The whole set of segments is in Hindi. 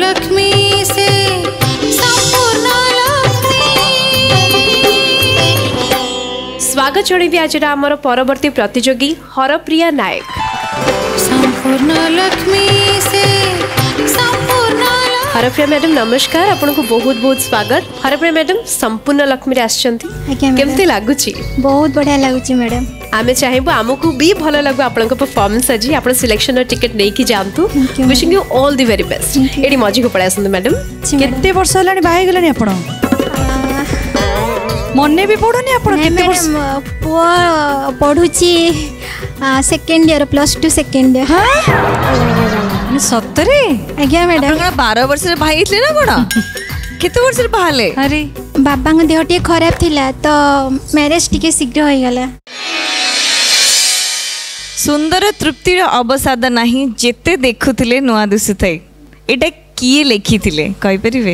लक्ष्मी से संपूर्ण लक्ष्मी। स्वागत जणेबी आज आमर परवर्ती प्रतियोगी हरप्रिया नायक। संपूर्ण लक्ष्मी से संपूर्ण हरप्रिया मैडम नमस्कार, आपन को बहुत बहुत स्वागत। हरप्रिया मैडम संपूर्ण लक्ष्मी रे आछंती, केमती लागुची? बहुत बढ़िया लागुची मैडम। आमे चाहेबो हमकु भी भलो लागो आपन को परफॉर्मेंस आज आपन सिलेक्शन और टिकट नै कि जानतु। Wishing you all the very best. एडी मजी को पळा आसंतु मैडम। केते वर्ष हलानी बाहे गलानी आपन? मन्ने भी पढोनी आपन केते वर्ष? पुआ पढुची सेकंड ईयर +2 सेकंड ईयर। हां सत्तरे? आज्ञा मैडम। 12 वर्ष रे भाई इतले ना कोन? केते वर्ष रे बाहले? अरे बाबा को देह टे खराब थिला तो मैरिज टिके शीघ्र होई गला। सुंदर तृप्तिर अवसाद नाही जेते देखुथिले नुआ दिसुथाय। एटा किए लेखिथिले कहि परिबे?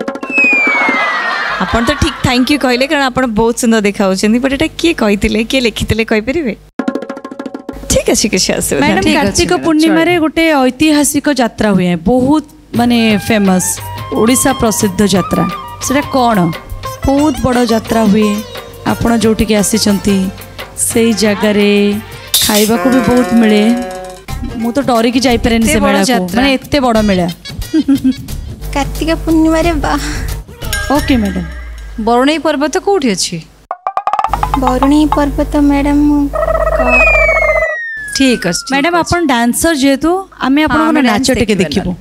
आपण तो ठीक थैंक यू कहले कारण आपण बहुत सुंदर देखाउछन्ती, बट एटा किए कहिथिले किए लेखिथिले कहि परिबे? ठीक अछि के मैडम कार्तिक पूर्णिमा रे गोटे ऐतिहासिक यात्रा हुए बहुत माने फेमस ओडिशा प्रसिद्ध यात्रा सेटा कोन? बहुत बड़ यात्रा हुए आपण जोठी के आसीचंती सेई जगह रे खाइबा को भी बहुत मिले। मु तो डरी की जाई परेनी से मेला को, माने एते बड़ मेला। कार्तिक पूर्णिमा रे बा। Okay madam. बरुणेई पर्वत कोठी अछि? बरुणेई पर्वत मैडम ठीक अछि मैडम। आपण डांसर जेतु आमे आपण नाच टिके देखिबो।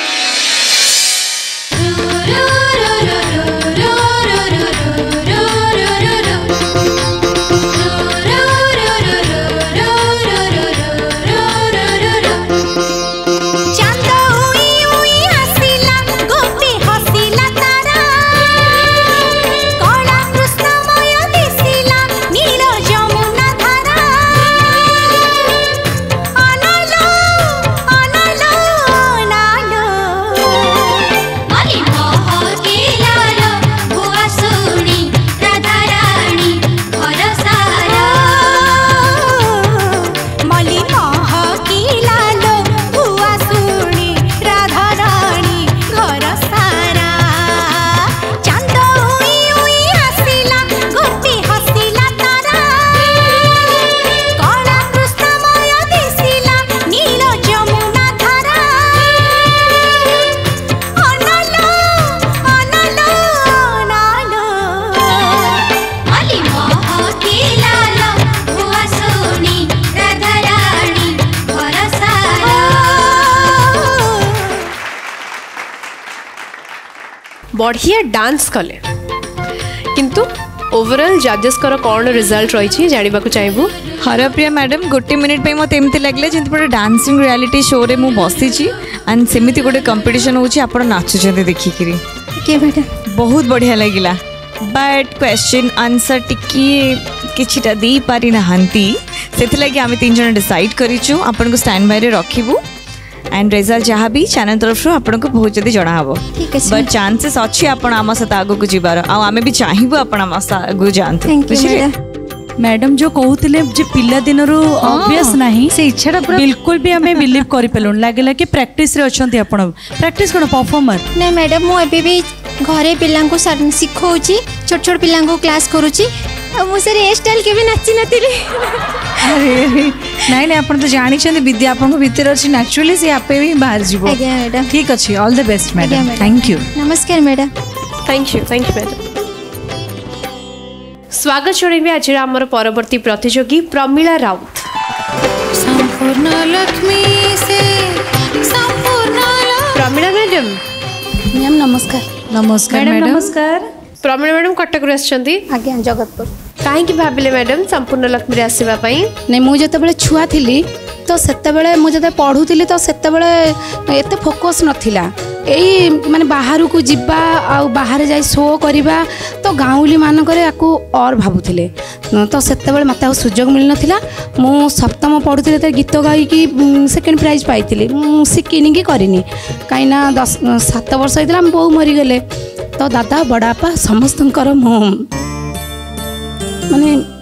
बढ़िया डांस कले किंतु ओवरऑल जजेस कर कौन रिजल्ट रही जानिबा को चाहबू? हरप्रिया मैडम गोटे मिनिट पे मत एमती लगले जेंति पुरा डांसिंग रियलिटी शो रे मु बसी छी एंड सेमिति गोटे कंपटीशन होची आपण नाचुचते देखि किरी के बेटा बहुत बढ़िया लागिला। बट क्वेश्चन आंसर टिकी किछिटा दे पारि नहंती सेति लागि आमे तीन जण डिसाइड करिछु आपण को स्टैंड बाय रे रखिबू एंड रिजल्ट जहाँ भी चैनल तरफ आपको बहुत जल्दी जना हम। बट चांसेस अच्छी आपण आम सहित आगक जीवार आमे भी चाहिए आपण आम आगु जानते। मैडम जो कहते जे पिला दिन अभ्यास नहीं से इच्छा बिल्कुल भी हमें बिलीव कर पेलु लगे कि प्रैक्टिस रे अछंती आपण प्रैक्टिस कोन परफॉर्मर नहीं मैडम मु एबे भी घरे पिला को सिखौची छोट छोट पिला को क्लास करूची मु से हेयर स्टाइल के भी नाची नथिली। अरे नहीं नहीं आपण तो जानी छन विद्या आपण को भीतर अछि नेचुरली से आपे भी बाहर जीवो। आज्ञा मैडम। ठीक अछि all the best madam. Thank you. नमस्कार मैडम। Thank you madam. स्वागत जणेबी आज आमर परवर्ती प्रतियोगी प्रमिला राउत। संपूर्ण लक्ष्मी से संपूर्ण प्रमिला मैडम। मैम नमस्कार। नमस्कार मैडम। नमस्कार। प्रमिला मैडम कटक रे आछंती? आज्ञा जगतपुर। काहे भाविले मैडम संपूर्ण लक्ष्मी रे आसीबा पई? नहीं मु जते बेले छुआ थिली तो सेते बेले मु जते पढुथिली तो सेते बेले एते फोकस नथिला एई माने बाहर को जिबा आ बाहर जाई शो करिबा तो गाउली मान करे आकु और भाबुथिले तो सेते बेले मते सुजोग मिल नथिला। मु सप्तम पढुथिले त गीत गाई की सेकंड प्राइज पाइथिली मु सिकिनी की करिनी काइना 7 वर्ष होइतला हम बहु मरि गेले तो दादा बड़ापा समस्तंकर मो माने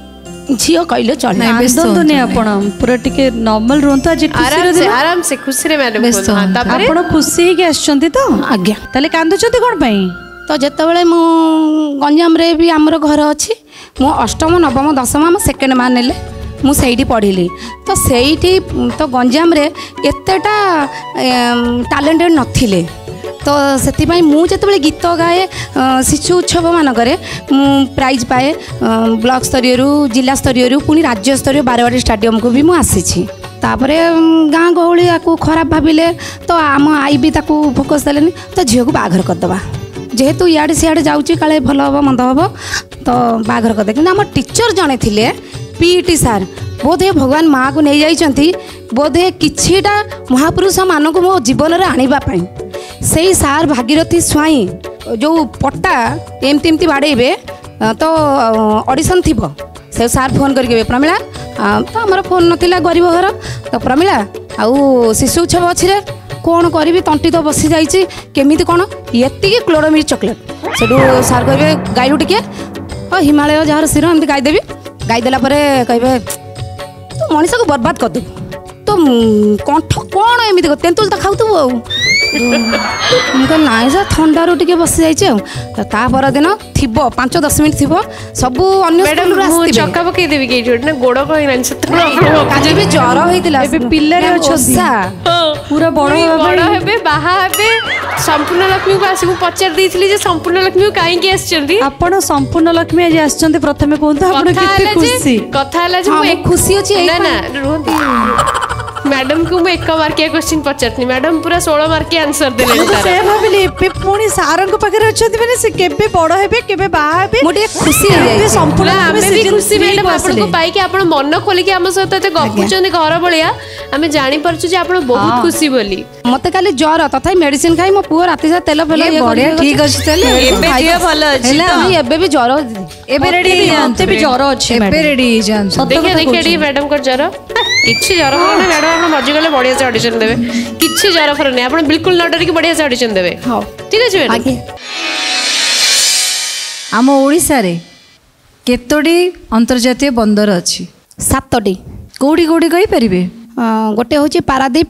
झील कहले चले कांदतुनी आपण पूरा टिके नॉर्मल रुहंतु आज आराम से खुशी रे मैडम आपण खुशी हेके आछंती तो आज्ञा ताले कांदुचंती कोन पई तो जेतेबेले मु गंजाम रे भी हमर घर अछि मु अष्टम नवम दशम हम सेकेंड मान नेले मु सेठी पढ़िली तो सेठी तो गंजाम रे एतेटा टैलेंटेड नथिले तो से मुझे गीत गाए शिशु उत्सव मानक प्राइज पाए ब्लॉक स्तरीय जिला स्तरीय पुणी राज्य स्तरीय बारवाड़ी स्टेडियम को भी मुझे तापरे गाँ गहली या खराब भाविले तो आम आई भी फोकस देलेनी तो झील को बाघर करदे जेहेतु इे सियाड़े जाऊँगी काले भल हम मंद हम तो बाघर करदे कि आम टीचर जड़े थे पीटी सार बोधे भगवान माँ को नहीं जाइए बोधे किछिटा महापुरुष मान को मो जीवन में आने से सार भागीरथी स्वाई जो पट्टा एमती बाड़े तो ऑडिशन थी से सार फोन करके प्रमिला तो आमर फोन नाला गरीब घर तो प्रमिला आउ शिशु उत्सव अच्छी कौन करी तंटी तो बसी जाइए केमी कौन ये क्लोरोमिल चॉकलेट से सार कहे गायलु टिके हिमालय जार सिर एमती गाईदेवी गाईदेला कहे तो मनीष को बर्बाद करदे तो कंठ कौन एमती तेंतुल तो खाऊ मुझे नाई सर थंडारू टे बसी जाइए तापर दिन थी 5-10 मिनट थी सब अन्य चक्का पकईदेवी गोड़ कहीं भी ज्वर होता पूरा बड़ हे बाहा हे संपूर्ण लक्ष्मी को आसिक पचार देइथिली संपूर्ण लक्ष्मी को कहीं आसछंती आपण संपूर्ण लक्ष्मी आज आसछंती प्रथमे कोन तो आपण केते खुशी कथा हला जे मैं खुशी अछि ना ना रुहंती मैडम को मैं 1 मार्किया क्वेश्चन पचारनी मैडम पूरा 16 मार्किया आंसर देले से भाबिली पे पुणी सारंग पाखे अछंती माने से केबे बड़ हेबे केबे बाहा हेबे मोटे खुशी है संपूर्ण हमें भी खुशी मैडम आपण को पाई कि आपण मन खोली कि हम सहित एते गपुचंदी घर बलिया हमें जानि परछु जे आपण बहुत खुशी बोली मते खाली ज्वर तथाई मेडिसिन खाई मो पुओ राति जा तेल फेल बढ़िया ठीक अछि तले एबे दिया भलो अछि तो एबे भी ज्वर एबे रेडी मते भी ज्वर अछि एबे रेडी जान देखिए देखिए मैडम को ज्वर किछि ज्वर हो ना मैडम आपण मजी गले बढ़िया से ऑडिशन देबे किछि ज्वर फर नै आपण बिल्कुल न डर के बढ़िया से ऑडिशन देबे हां ठीक अछि मैडम आगे आम ओडिसा रे केतोडी अंतर्जातीय बंदर अछि 7टी कोडी कोडी कहि परिबे गोटे होची पारादीप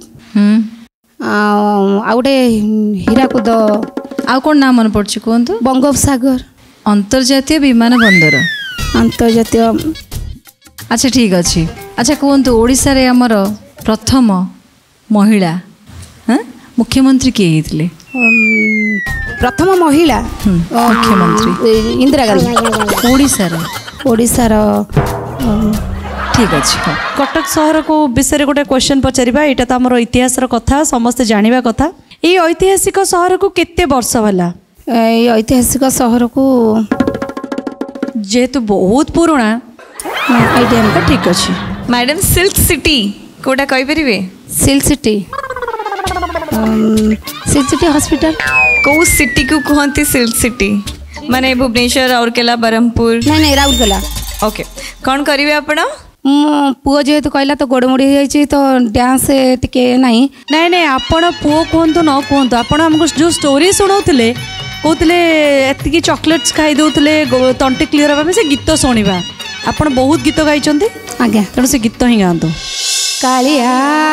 आ गोटे हीराकुद आ कोन नाम मन पड़छि कोंतो बंगोपसागर अंतर्जातीय विमान बंदर अंतर्जातीय अच्छा ठीक अच्छे अच्छा कहतु ओडिशा रे हमर प्रथम महिला मुख्यमंत्री किए होते प्रथम महिला मुख्यमंत्री इंदिरा गांधी ओडिशा ठीक अच्छे कटक सहर को विषय गोटे क्वेश्चन पचारिबा एटा तो हमर इतिहास कथा समस्त जानिबा कथा ए ऐतिहासिक सहर को केते वर्ष होला ए ऐतिहासिक सहर को जेहेतु बहुत पुराना आइडिया ठीक अच्छे मैडम सिल्क सिटी कोटा कहि परिबे सिल्क सिटी हॉस्पिटल को सिटी को कहती सिल्क सिटी माने भुवनेश्वर और केला बरहमपुर नहीं राउरकेला ओके कौन करिवे आपण पुओ जेहेतु कहला तो गोड़मुड़ी जाइए तो डांस टिके नहीं नहीं नहीं आपण पुओ कहतु न कहतु आपण हमको जो स्टोरी शुणाउथिले कहते एति चॉकलेट्स खाई दौले तंटी क्लीयर हाँ से गीत शुणा आपण बहुत गीत गाई आज्ञा तेणु से गीत ही गाँतु कालिया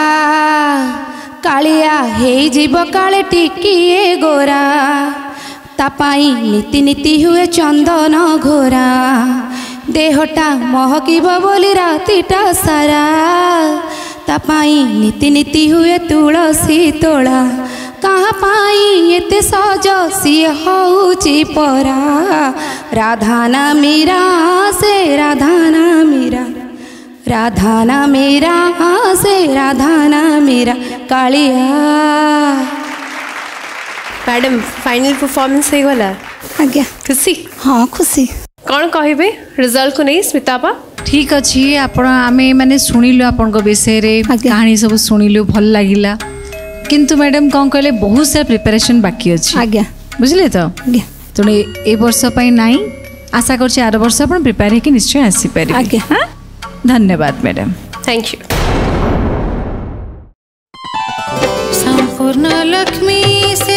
कालिया हे जीव काले टिकिए गोरा तापाई नीति नीति हुए चंदन घोरा देहटा महकिब बोली रातिटा सारा तापाई नीति नीति हुए तुलसी तोड़ा कहाँ पाई एते सज सी हौची परा राधाना मीरा से राधाना मीरा राधाना मीरा से Radhana Meera Kalia madam final performance हो गला आज्ञा खुशी हाँ खुशी कौन कहे रिजल्ट को नहीं स्मितापा ठीक अच्छे आपण आमे माने सुनिलु आपण विषय रे कहानी सब सुनिलु भल लागिला किंतु मैडम कौन कहले बहुत सारा प्रिपरेशन बाकी अच्छे आज्ञा बुझले तो तेणु ए वर्ष नहीं आशा कर 8 वर्ष आप प्रिपेयर होकर निश्चय आसीपारे आज्ञा हाँ धन्यवाद मैडम थैंक यू संपूर्ण लक्ष्मी से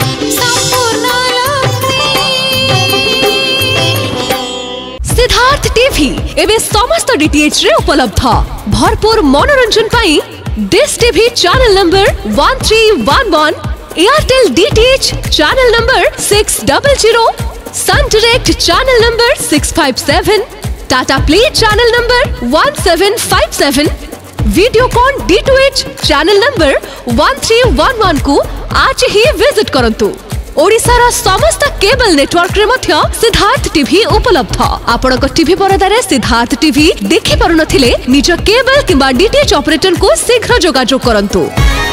संपूर्ण लक्ष्मी सिद्धार्थ टीवी एवं समस्त डीटीएच रे उपलब्ध। भरपूर मनोरंजन पाई dish TV channel number 1311, Airtel DTH channel number 600, Sun Direct channel number 657, Tata Play channel number 1757, Videocon D2H channel number 1311 को आज ही विजिट करंतु। ओडिशार समस्त केबल नेटवर्क रे मध्य सिद्धार्थ टीवी उपलब्ध। आपणक टीवी परदारे सिद्धार्थ टीवी देखि पारुनथिले निज केबल किंबा डीटीएच ऑपरेटर को शीघ्र जोगाजोग करंतु।